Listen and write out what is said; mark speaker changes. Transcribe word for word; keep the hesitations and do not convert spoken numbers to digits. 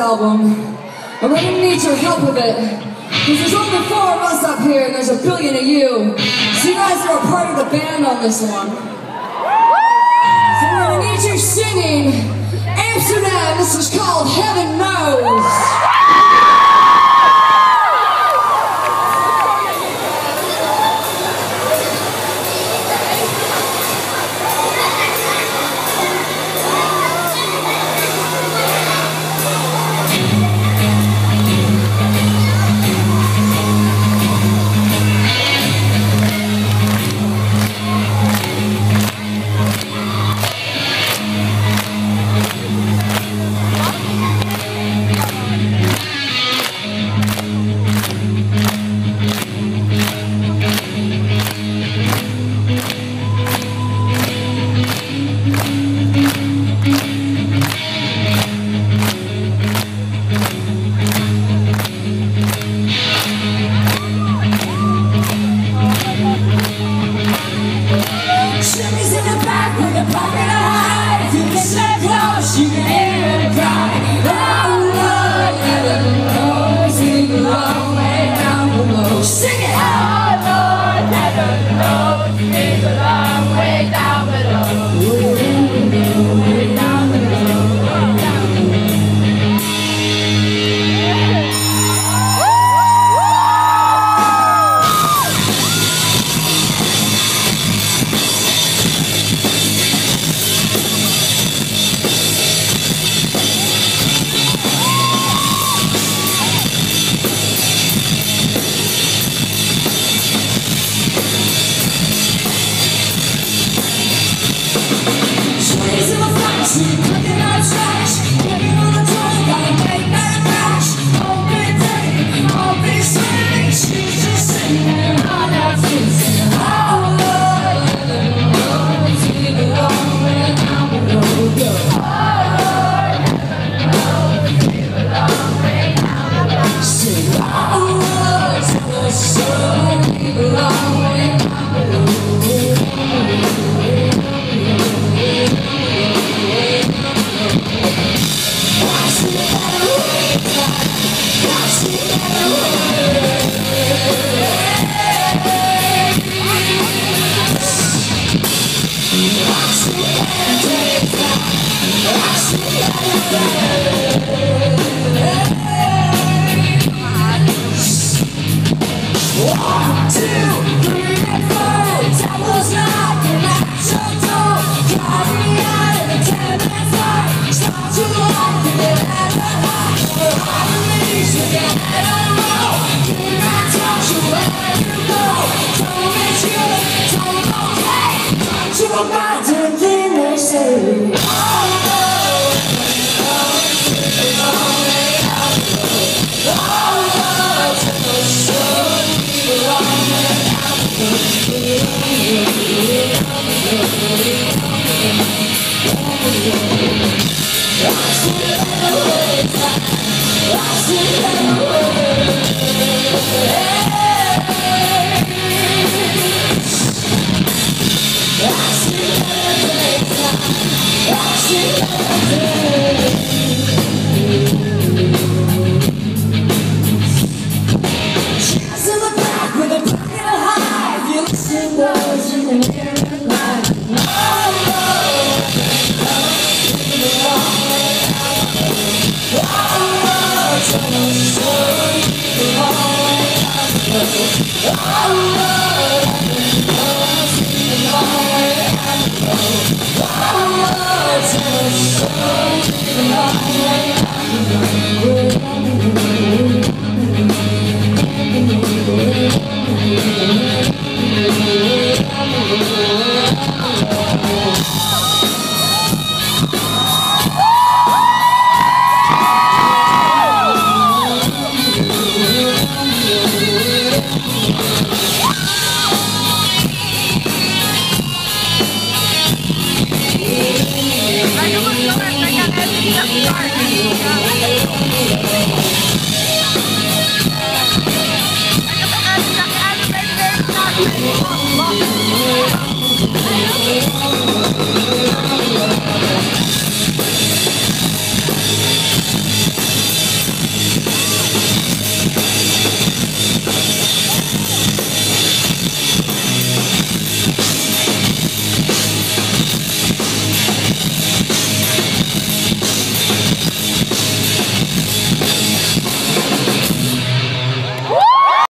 Speaker 1: album. I'm gonna need your help with it, because there's only four of us up here and there's a billion of you. So you guys are a part of the band on this one. So we're gonna need you singing Amsterdam. This is called Heaven Knows. You can hear him cry. Oh Lord, heaven knows he's a long way down below. Sing it! Oh Lord, heaven knows he's a long way down below. Way down below, way down below. Looking at trash, looking on the door, gotta make that crash. Open day, open swing, she's just singing on that street, singing, oh Lord, heaven knows he's a long way down below. Oh Lord, heaven knows he's a long way down below. Sing, oh Lord, tell us so, he's a long way down below. One, two, three, and four. Devil's knocking at your door. Got me out of the cabin fire. Start to walk and get out of high. All the leaves with your head on low. Give my touch wherever you go. Don't miss you, don't go play. Don't you abandon thing they say. Oh no, it's a long way out below. Oh no, take a shot. Oh,